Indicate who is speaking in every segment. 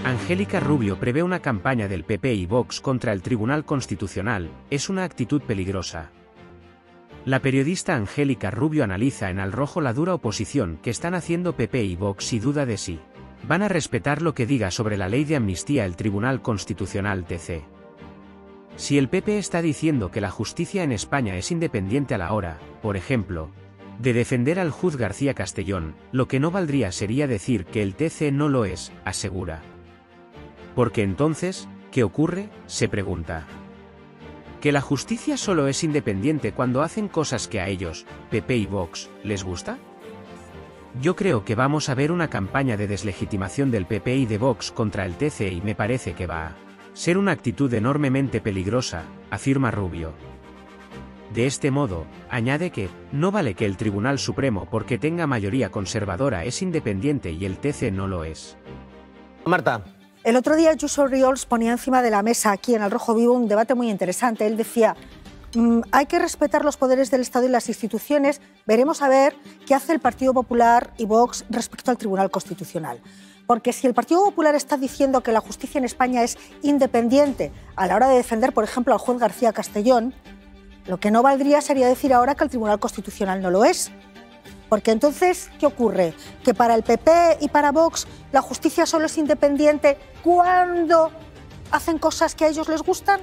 Speaker 1: Angélica Rubio prevé una campaña del PP y Vox contra el Tribunal Constitucional, es una actitud peligrosa. La periodista Angélica Rubio analiza en Al Rojo la dura oposición que están haciendo PP y Vox y duda de si van a respetar lo que diga sobre la ley de amnistía el Tribunal Constitucional TC. Si el PP está diciendo que la justicia en España es independiente a la hora, por ejemplo, de defender al juez García Castellón, lo que no valdría sería decir que el TC no lo es, asegura. Porque entonces, ¿qué ocurre?, se pregunta. ¿Que la justicia solo es independiente cuando hacen cosas que a ellos, PP y Vox, les gusta? Yo creo que vamos a ver una campaña de deslegitimación del PP y de Vox contra el TC y me parece que va a ser una actitud enormemente peligrosa, afirma Rubio. De este modo, añade que, no vale que el Tribunal Supremo porque tenga mayoría conservadora es independiente y el TC no lo es.
Speaker 2: Marta.
Speaker 3: El otro día Ayuso Riols ponía encima de la mesa aquí en Al Rojo Vivo un debate muy interesante. Él decía, hay que respetar los poderes del Estado y las instituciones, veremos a ver qué hace el Partido Popular y Vox respecto al Tribunal Constitucional. Porque si el Partido Popular está diciendo que la justicia en España es independiente a la hora de defender, por ejemplo, al juez García Castellón, lo que no valdría sería decir ahora que el Tribunal Constitucional no lo es. Porque entonces, ¿qué ocurre? ¿Que para el PP y para Vox la justicia solo es independiente cuando hacen cosas que a ellos les gustan?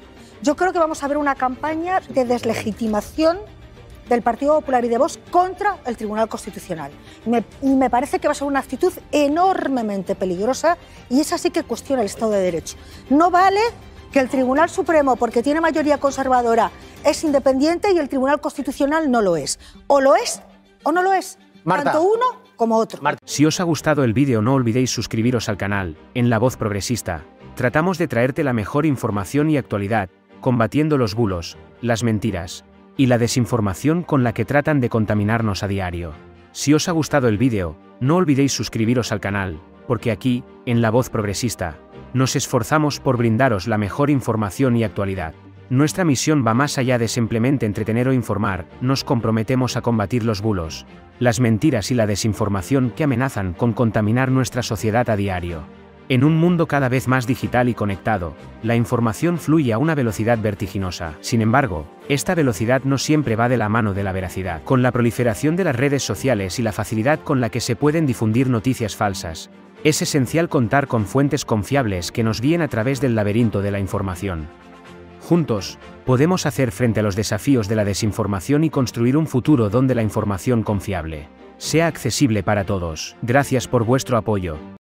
Speaker 3: Yo creo que vamos a ver una campaña de deslegitimación del Partido Popular y de Vox contra el Tribunal Constitucional. Y me parece que va a ser una actitud enormemente peligrosa y esa sí que cuestiona el Estado de Derecho. No vale que el Tribunal Supremo, porque tiene mayoría conservadora, es independiente y el Tribunal Constitucional no lo es. O lo es o no lo es,
Speaker 2: Marta.
Speaker 3: tanto uno como otro.
Speaker 1: Si os ha gustado el vídeo no olvidéis suscribiros al canal. En La Voz Progresista, tratamos de traerte la mejor información y actualidad, combatiendo los bulos, las mentiras y la desinformación con la que tratan de contaminarnos a diario. Si os ha gustado el vídeo, no olvidéis suscribiros al canal, porque aquí, en La Voz Progresista, nos esforzamos por brindaros la mejor información y actualidad. Nuestra misión va más allá de simplemente entretener o informar, nos comprometemos a combatir los bulos, las mentiras y la desinformación que amenazan con contaminar nuestra sociedad a diario. En un mundo cada vez más digital y conectado, la información fluye a una velocidad vertiginosa. Sin embargo, esta velocidad no siempre va de la mano de la veracidad. Con la proliferación de las redes sociales y la facilidad con la que se pueden difundir noticias falsas, es esencial contar con fuentes confiables que nos guíen a través del laberinto de la información. Juntos, podemos hacer frente a los desafíos de la desinformación y construir un futuro donde la información confiable sea accesible para todos. Gracias por vuestro apoyo.